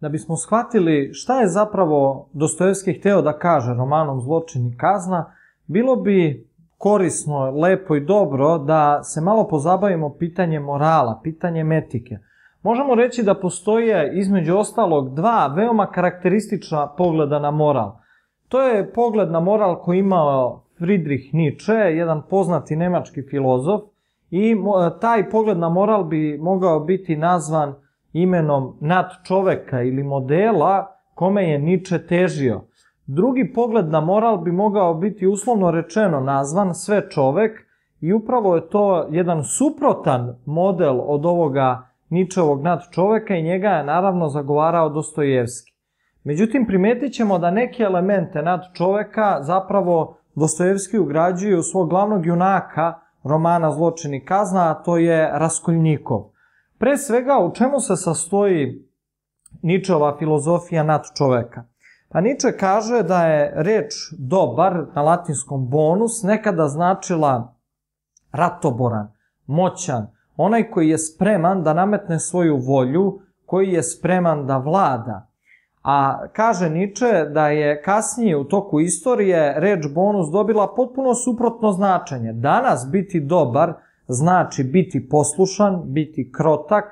da bismo shvatili šta je zapravo Dostojevski hteo da kaže romanom Zločin i kazna, bilo bi korisno, lepo i dobro da se malo pozabavimo pitanjem morala, pitanjem etike. Možemo reći da postoje između ostalog dva veoma karakteristična pogleda na moral. To je pogled na moral koji imao Friedrich Nietzsche, jedan poznati nemački filozof, i taj pogled na moral bi mogao biti nazvan imenom nadčoveka ili modela kome je Nietzsche težio. Drugi pogled na moral bi mogao biti uslovno rečeno nazvan sve čovek i upravo je to jedan suprotan model od ovoga Nietzscheovog nadčoveka i njega je naravno zagovarao Dostojevski. Međutim, primetit ćemo da neke elemente nadčoveka zapravo Dostojevski ugrađuje u svog glavnog junaka romana Zločin i kazna, a to je Raskolnikov. Pre svega, u čemu se sastoji Nietzscheova filozofija nadčoveka? Pa Nietzsche kaže da je reč dobar, na latinskom bonus, nekada značila ratoboran, moćan, onaj koji je spreman da nametne svoju volju, koji je spreman da vlada. A kaže Nietzsche da je kasnije u toku istorije reč bonus dobila potpuno suprotno značenje. Danas biti dobar znači biti poslušan, biti krotak,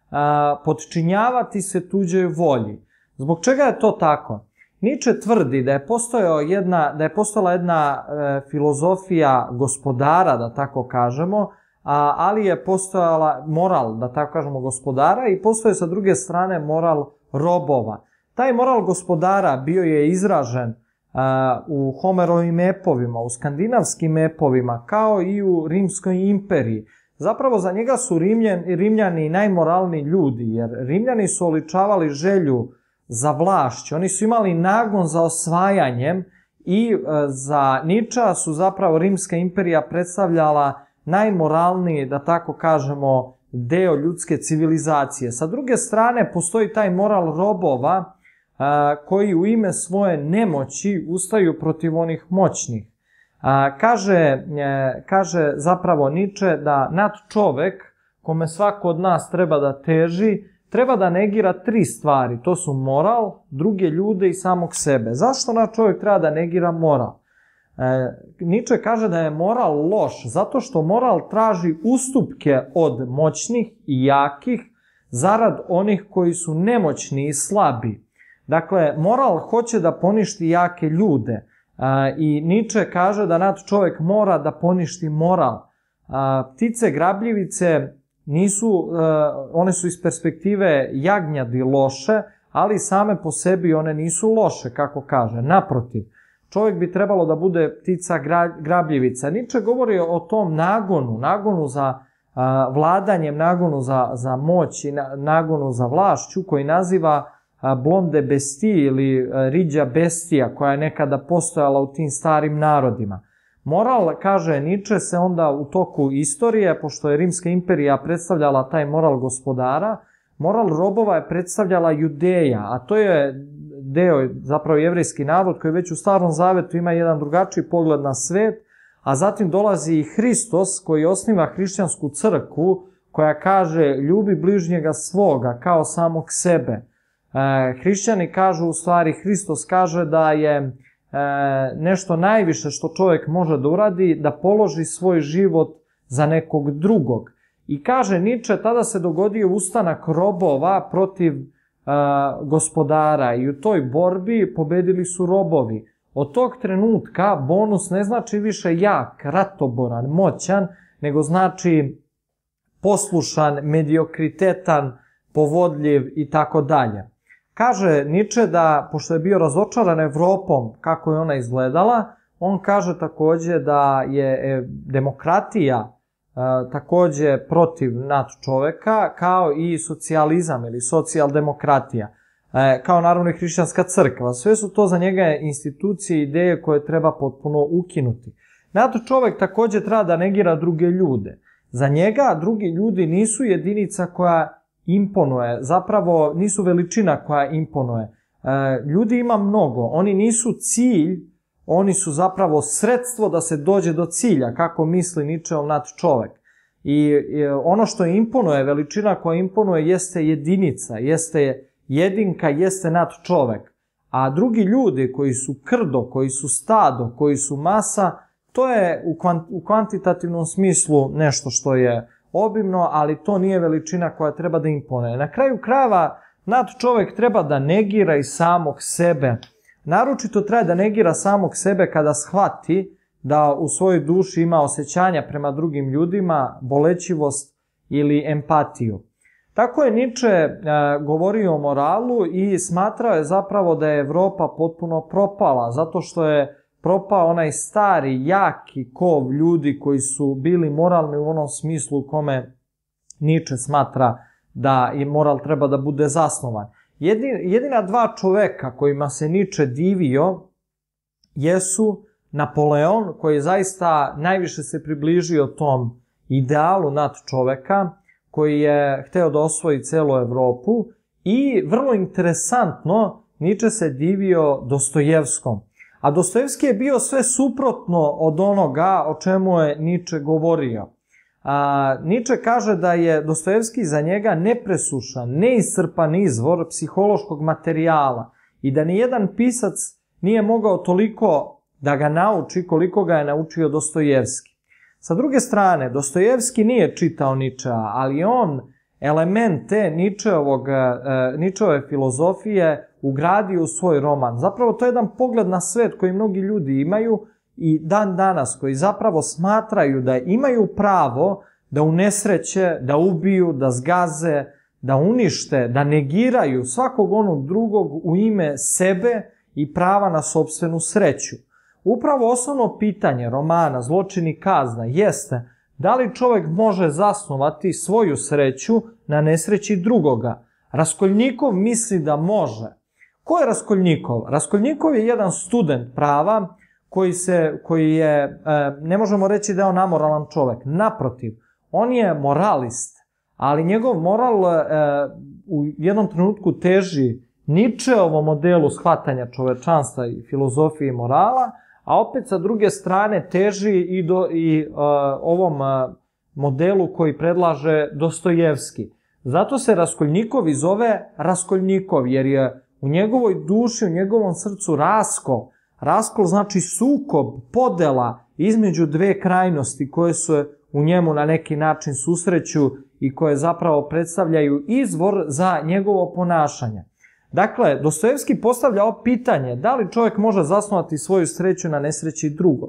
podčinjavati se tuđoj volji. Zbog čega je to tako? Nietzsche tvrdi da je postojala jedna filozofija gospodara, da tako kažemo, ali je postojala moral, da tako kažemo, gospodara i postoje sa druge strane moral robova. Taj moral gospodara bio je izražen u Homerovim epovima, u skandinavskim epovima, kao i u Rimskoj imperiji. Zapravo za njega su Rimljani najmoralniji ljudi, jer Rimljani su oličavali želju za vlašću, oni su imali nagon za osvajanjem i za Nietzschea su zapravo Rimska imperija predstavljala najmoralniji, da tako kažemo, deo ljudske civilizacije. Sa druge strane, postoji taj moral robova koji u ime svoje nemoći ustaju protiv onih moćnih. Kaže zapravo Nietzsche da nadčovek, kome svako od nas treba da teži, treba da negira tri stvari. To su moral, druge ljude i samog sebe. Zašto nadčovek treba da negira moral? Nietzsche kaže da je moral loš, zato što moral traži ustupke od moćnih i jakih zarad onih koji su nemoćni i slabi. Dakle, moral hoće da poništi jake ljude i Nietzsche kaže da nadčovek mora da poništi moral. Ptice grabljivice one su iz perspektive jagnjadi loše, ali same po sebi one nisu loše, kako kaže. Naprotiv, čovjek bi trebalo da bude ptica grabljivica. Nietzsche govori o tom nagonu za vladanjem, nagonu za moć i nagonu za vlašću, koji naziva blonde bestije ili riđa bestija, koja je nekada postojala u tim starim narodima. Moral, kaže Nietzsche, se onda u toku istorije, pošto je Rimska imperija predstavljala taj moral gospodara, moral robova je predstavljala Judeja, a to je deo, zapravo jevrejski narod koji već u Starom Zavetu ima jedan drugačiji pogled na svet, a zatim dolazi i Hristos koji osniva hrišćansku crkvu koja kaže ljubi bližnjega svoga kao samog sebe. Hrišćani kažu, u stvari Hristos kaže da je nešto najviše što čovjek može da uradi, da položi svoj život za nekog drugog. I kaže Nietzsche, tada se dogodio ustanak robova protiv gospodara i u toj borbi pobedili su robovi. Od tog trenutka bonus ne znači više jak, ratoboran, moćan, nego znači poslušan, mediokritetan, povodljiv i tako dalje. Kaže Nietzsche da, pošto je bio razočaran Evropom, kako je ona izgledala, on kaže takođe da je demokratija takođe protiv nadčoveka, kao i socijalizam ili socijaldemokratija, kao naravno i hrišćanska crkva. Sve su to za njega institucije i ideje koje treba potpuno ukinuti. Nadčovek takođe treba da negira druge ljude. Za njega drugi ljudi nisu jedinica koja imponuje, zapravo nisu veličina koja imponuje. Ljudi ima mnogo, oni nisu cilj, oni su zapravo sredstvo da se dođe do cilja, kako misli Nietzscheov nadčovek. I ono što imponuje, veličina koja imponuje, jeste jedinica, jeste jedinka jeste nadčovek, a drugi ljudi koji su krdo, koji su stado, koji su masa, to je u kvantitativnom smislu nešto što je obimno, ali to nije veličina koja treba da imponuje. Na kraju krajeva, nadčovek treba da negira i samog sebe. Naročito treba da negira samog sebe kada shvati da u svojoj duši ima osjećanja prema drugim ljudima, bolećivost ili empatiju. Tako je Niče govorio o moralu i smatrao je zapravo da je Evropa potpuno propala, zato što je propao onaj stari, jaki kov ljudi koji su bili moralni u onom smislu u kome Niče smatra da i moral treba da bude zasnovan. Jedina dva čoveka kojima se Niče divio jesu Napoleon, koji zaista najviše se približio tom idealu nadčoveka, koji je hteo da osvoji celu Evropu, i vrlo interesantno Niče se divio Dostojevskom. A Dostojevski je bio sve suprotno od onoga o čemu je Niče govorio. Niče kaže da je Dostojevski za njega nepresušan, neiscrpan izvor psihološkog materijala i da nijedan pisac nije mogao toliko da ga nauči koliko ga je naučio Dostojevski. Sa druge strane, Dostojevski nije čitao Ničea, ali on elemente Ničeove filozofije ugradio u svoj roman. Zapravo to je jedan pogled na svet koji mnogi ljudi imaju i dan danas, koji zapravo smatraju da imaju pravo da unesreće, da ubiju, da zgaze, da unište, da negiraju svakog onog drugog u ime sebe i prava na sopstvenu sreću. Upravo osnovno pitanje romana Zločin i kazna jeste da li čovek može zasnovati svoju sreću na nesreći drugoga. Raskolnikov misli da može. Ko je Raskolnikov? Raskolnikov je jedan student prava koji je, ne možemo reći da je on amoralan čovek. Naprotiv, on je moralist, ali njegov moral u jednom trenutku teži Ničeovom modelu shvatanja čovečanstva i filozofije i morala, a opet sa druge strane teži i ovom modelu koji predlaže Dostojevski. Zato se Raskolnikov i zove Raskolnikov, jer je u njegovoj duši, u njegovom srcu raskol. Raskol znači sukob, podela između dve krajnosti koje se u njemu na neki način susreću i koje zapravo predstavljaju izvor za njegovo ponašanje. Dakle, Dostojevski postavlja ovo pitanje, da li čovjek može zasnovati svoju sreću na nesreći drugog.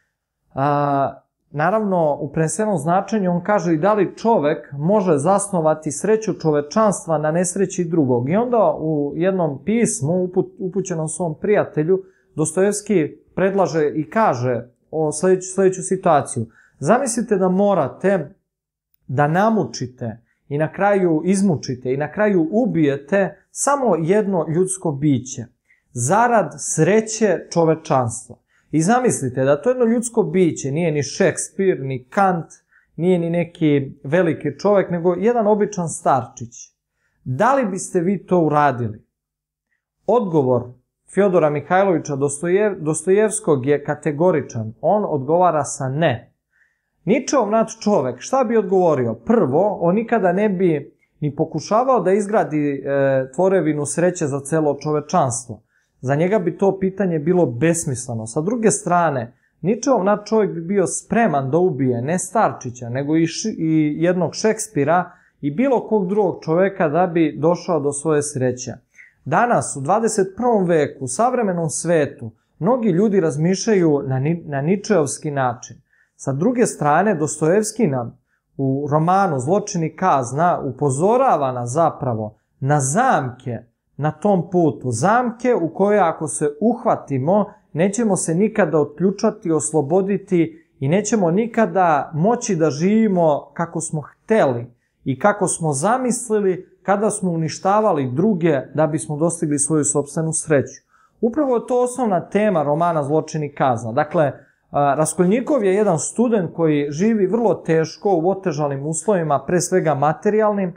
Naravno, u prenesenom značenju on kaže i da li čovek može zasnovati sreću čovečanstva na nesreći drugog. I onda u jednom pismu upućenom svom prijatelju Dostojevski predlaže i kaže o sledeću situaciju. Zamislite da morate da namučite i na kraju izmučite i na kraju ubijete samo jedno ljudsko biće zarad sreće čovečanstva. I zamislite da to jedno ljudsko biće nije ni Šekspir, ni Kant, nije ni neki veliki čovek, nego jedan običan starčić. Da li biste vi to uradili? Odgovor Fjodora Mihajlovića Dostojevskog je kategoričan. On odgovara sa ne. Ničeov nadčovek, šta bi odgovorio? Prvo, on nikada ne bi ni pokušavao da izgradi tvorevinu sreće za celo čovečanstvo. Za njega bi to pitanje bilo besmisleno. Sa druge strane, Ničeov nadčovek bi bio spreman da ubije ne Starčića, nego i jednog Šekspira i bilo kog drugog čoveka da bi došao do svoje sreće. Danas, u 21. veku, u savremenom svetu, mnogi ljudi razmišljaju na ničeovski način. Sa druge strane, Dostojevski nam u romanu Zločin i kazna upozorava nas zapravo na zamke na tom putu. Zamke u koje ako se uhvatimo, nećemo se nikada otključati, osloboditi i nećemo nikada moći da živimo kako smo hteli i kako smo zamislili kada smo uništavali druge da bismo dostigli svoju sopstvenu sreću. Upravo je to osnovna tema romana Zločin i kazna. Dakle, Raskolnikov je jedan student koji živi vrlo teško u otežanim uslovima, pre svega materijalnim,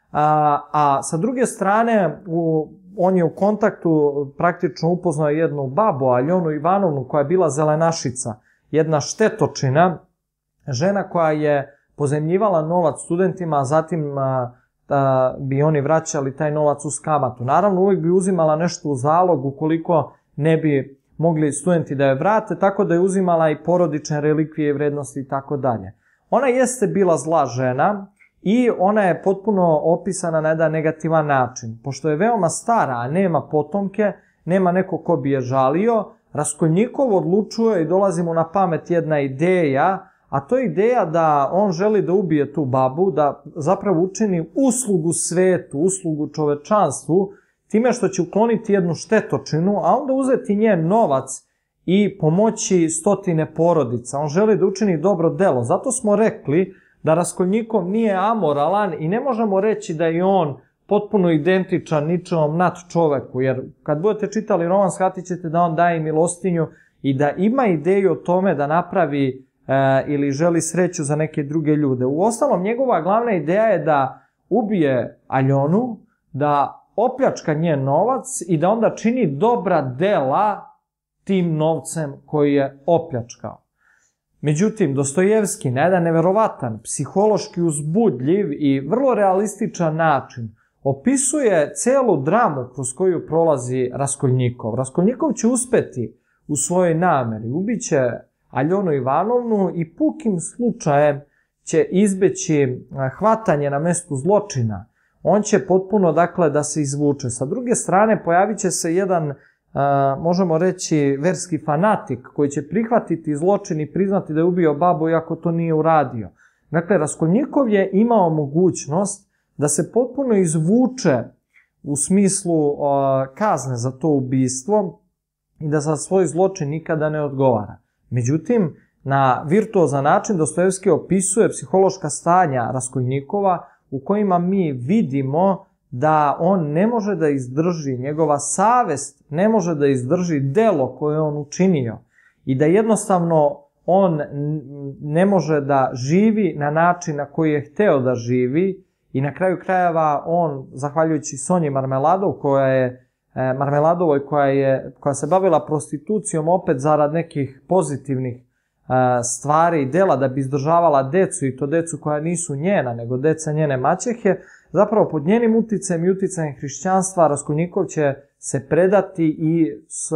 a sa druge strane on je u kontaktu praktično upoznao jednu babu, Aljonu Ivanovnu, koja je bila zelenašica, jedna štetočina, žena koja je pozemljivala novac studentima, a zatim bi oni vraćali taj novac uz kamatu. Naravno, uvijek bi uzimala nešto u zalog ukoliko ne bi mogli studenti da je vrate, tako da je uzimala i porodične relikvije, vrednosti i tako dalje. Ona jeste bila zla žena i ona je potpuno opisana na jedan negativan način. Pošto je veoma stara, a nema potomke, nema neko ko bi je žalio, Raskolnikov odlučuje i dolazi mu na pamet jedna ideja, a to je ideja da on želi da ubije tu babu, da zapravo učini uslugu svetu, uslugu čovečanstvu, time što će ukloniti jednu štetočinu, a onda uzeti njen novac i pomoći stotine porodica. On želi da učini dobro delo. Zato smo rekli da Raskolnikov nije amoralan i ne možemo reći da je on potpuno identičan ničevom nadčoveku, jer kad budete čitali roman shvatit ćete da on daje milostinju i da ima ideju o tome da napravi ili želi sreću za neke druge ljude. Uostalom, njegova glavna ideja je da ubije Aljonu, da opljačka njen novac i da onda čini dobra dela tim novcem koji je opljačkao. Međutim, Dostojevski na jedan neverovatan, psihološki uzbudljiv i vrlo realističan način opisuje celu dramu kroz koju prolazi Raskolnikov. Raskolnikov će uspeti u svojoj nameri, ubiće Aljonu Ivanovnu i pukim slučajem će izbeći hvatanje na mestu zločina. On će potpuno, dakle, da se izvuče. Sa druge strane, pojavit će se jedan, možemo reći, verski fanatik koji će prihvatiti zločin i priznati da je ubio babu iako to nije uradio. Dakle, Raskolnikov je imao mogućnost da se potpuno izvuče u smislu kazne za to ubistvo i da za svoj zločin nikada ne odgovara. Međutim, na virtuozan način Dostojevski opisuje psihološka stanja Raskolnikova u kojima mi vidimo da on ne može da izdrži, njegova savest ne može da izdrži delo koje je on učinio i da jednostavno on ne može da živi na način na koji je hteo da živi i na kraju krajeva on, zahvaljujući Sonji Marmeladovoj koja se bavila prostitucijom opet zarad nekih pozitivnih stvari i dela da bi izdržavala decu i to decu koja nisu njena, nego deca njene maćehe, zapravo pod njenim uticajem i uticajem hrišćanstva Raskolnikov će se predati i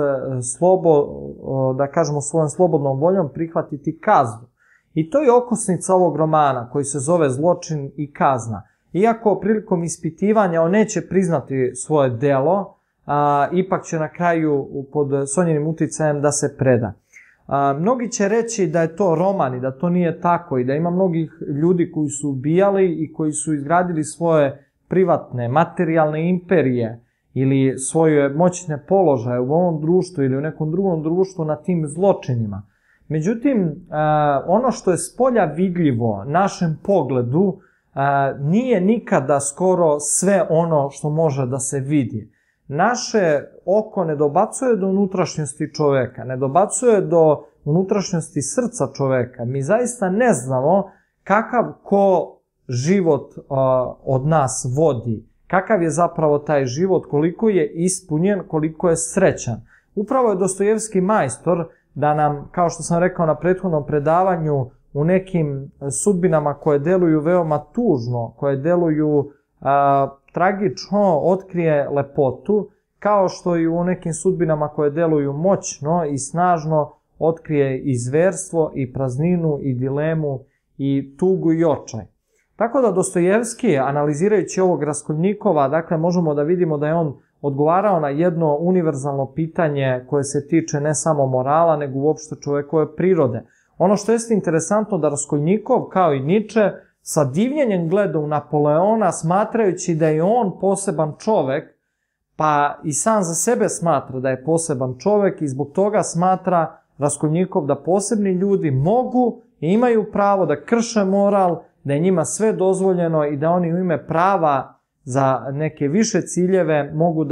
da kažemo svojom slobodnom voljom prihvatiti kaznu. I to je okosnica ovog romana koji se zove Zločin i kazna. Iako prilikom ispitivanja on neće priznati svoje delo, ipak će na kraju pod Sonjinim uticajem da se preda. Mnogi će reći da je to roman i da to nije tako i da ima mnogih ljudi koji su ubijali i koji su izgradili svoje privatne, materijalne imperije ili svoje moćne položaje u ovom društvu ili u nekom drugom društvu na tim zločinima. Međutim, ono što je spolja vidljivo našem pogledu nije nikada skoro sve ono što može da se vidi. Naše oko ne dobacuje do unutrašnjosti čoveka, ne dobacuje do unutrašnjosti srca čoveka. Mi zaista ne znamo kakav ko život od nas vodi, kakav je zapravo taj život, koliko je ispunjen, koliko je srećan. Upravo je Dostojevski majstor da nam, kao što sam rekao na prethodnom predavanju, u nekim sudbinama koje deluju veoma tužno, koje deluju tragično, otkrije lepotu, kao što i u nekim sudbinama koje deluju moćno i snažno otkrije i zverstvo, i prazninu, i dilemu, i tugu i očaj. Tako da Dostojevski, analizirajući ovog Raskolnikova, dakle možemo da vidimo da je on odgovarao na jedno univerzalno pitanje koje se tiče ne samo morala, nego uopšte čovekove prirode. Ono što jeste interesantno da Raskolnikov, kao i Niče, sa divljenjem gleda u Napoleona, smatrajući da je on poseban čovek, pa i sam za sebe smatra da je poseban čovek i zbog toga smatra Raskolnikov da posebni ljudi mogu i imaju pravo da krše moral, da je njima sve dozvoljeno i da oni u ime prava za neke više ciljeve mogu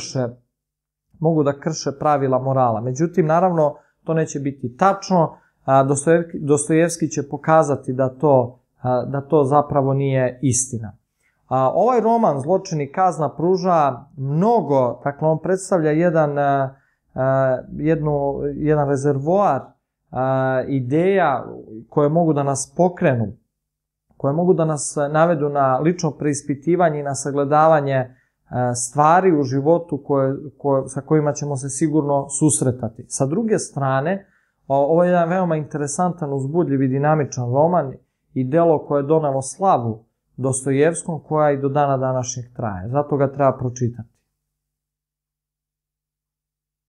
da krše pravila morala. Međutim, naravno, to neće biti tačno. Dostojevski će pokazati da to zapravo nije istina. Ovaj roman Zločin i kazna pruža mnogo, dakle on predstavlja jedan rezervoar ideja koje mogu da nas pokrenu koje mogu da nas navedu na lično preispitivanje i na sagledavanje stvari u životu sa kojima ćemo se sigurno susretati. Sa druge strane, ovo je jedan veoma interesantan, uzbudljiv i dinamičan roman i delo koje je donelo slavu Dostojevskom, koja i do dana današnjeg traje. Zato ga treba pročitati.